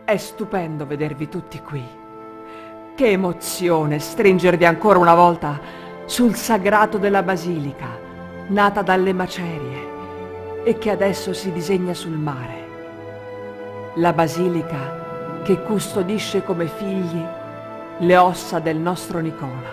È stupendo vedervi tutti qui. Che emozione stringervi ancora una volta sul sagrato della basilica, nata dalle macerie e che adesso si disegna sul mare. La basilica che custodisce come figli le ossa del nostro Nicola.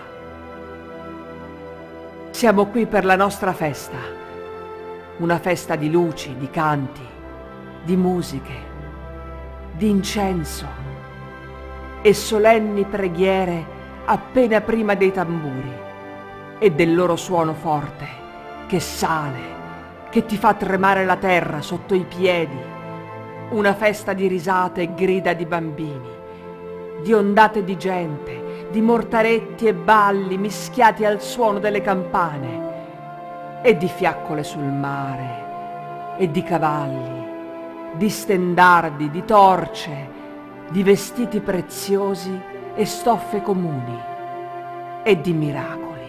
Siamo qui per la nostra festa, una festa di luci, di canti, di musiche, di incenso e solenni preghiere appena prima dei tamburi e del loro suono forte che sale, che ti fa tremare la terra sotto i piedi. Una festa di risate e grida di bambini, di ondate di gente, di mortaretti e balli mischiati al suono delle campane e di fiaccole sul mare e di cavalli, di stendardi, di torce, di vestiti preziosi e stoffe comuni e di miracoli.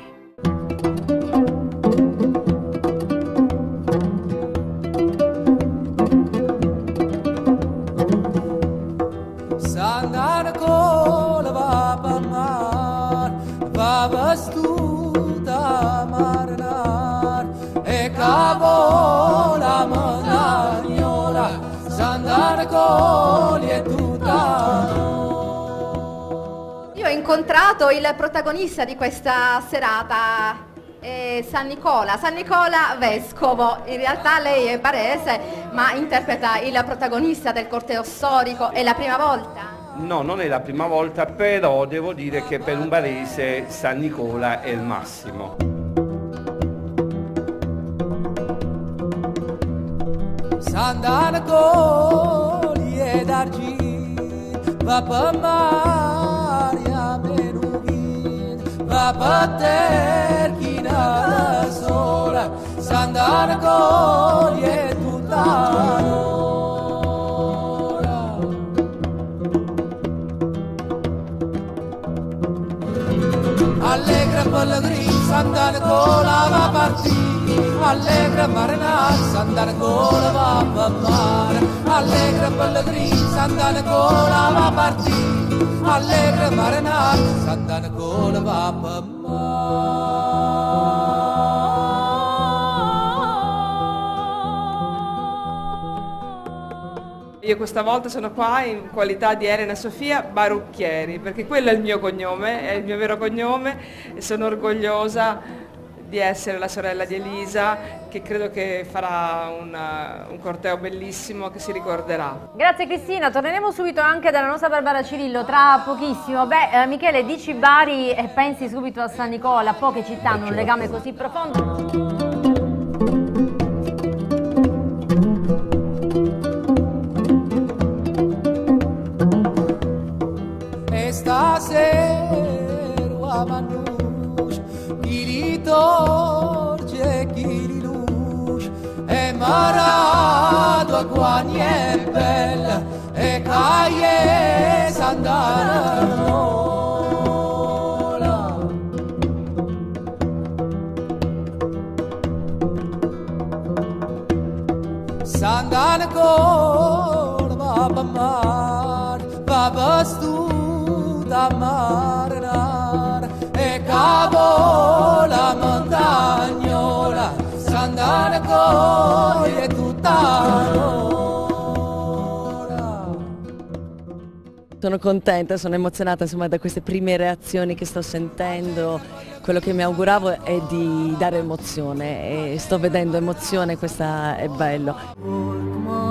Sandarcola va per mar, va vestuta marnar e cavola monagnola. Sandarcoli è tutta. Io ho incontrato il protagonista di questa serata, San Nicola Vescovo. In realtà lei è barese, ma interpreta il protagonista del corteo storico. È la prima volta? No, non è la prima volta, però devo dire che per un barese San Nicola è il massimo. Sandarcoli ed argint, va per mare a Menuvin, va per terchina sola. Sandarcoli è tutta l'ora. Allegra pellegrin, Sandarcola va partire. Allegra marinare, Sandarcola va per mare. Allegra pellegrin, Sandarcola va partire. Allegra marinare, Sandarcola va per mare. Io questa volta sono qua in qualità di Elena Sofia Barucchieri, perché quello è il mio cognome, è il mio vero cognome e sono orgogliosa di essere la sorella di Elisa, che credo che farà un corteo bellissimo che si ricorderà. Grazie Cristina, torneremo subito anche dalla nostra Barbara Cirillo tra pochissimo. Michele, dici Bari e pensi subito a San Nicola, poche città hanno un legame così profondo. Stasera Manus, chi li torce, chi li luce, e marado a quani è bella, e caie Sandanola. Sandanola va per mare, va vestuta marnar e cavola montagnola. Sandarcoli è tutta l'ora. Sono contenta, sono emozionata insomma da queste prime reazioni che sto sentendo. Quello che mi auguravo è di dare emozione e sto vedendo emozione, questo è bello.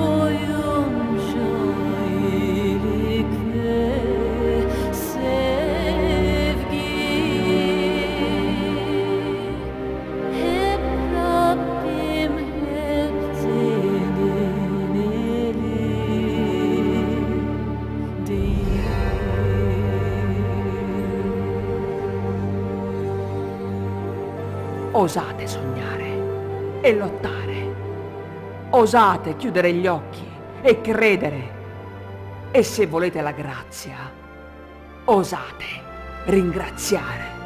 Se Osate sognare e lottare. Osate chiudere gli occhi e credere. E se volete la grazia, osate ringraziare.